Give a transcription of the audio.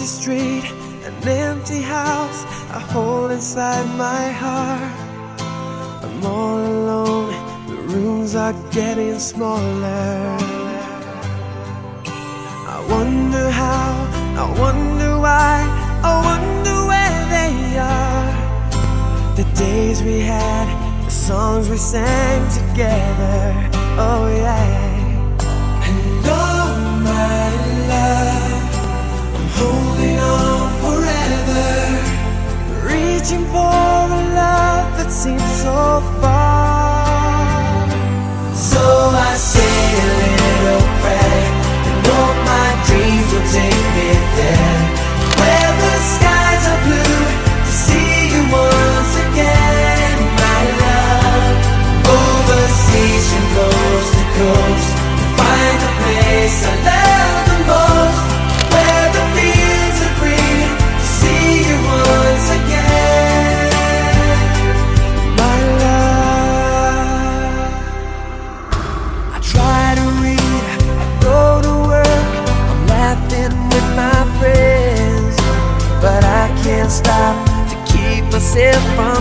empty street, an empty house I hold inside my heart. I'm all alone, the rooms are getting smaller. I wonder how, I wonder why, I wonder where they are. The days we had, the songs we sang together, oh yeah. And oh my love, I'm holding on forever, reaching for a love that seems so far. So I say a little prayer and hope my dreams will take me there, where the skies are blue, to see you once again, my love. Overseas from coast to coast, to find the place I love the most, where the fields are green, to see you once again, my love. I try to read, I go to work, I'm laughing with my friends, but I can't stop to keep myself from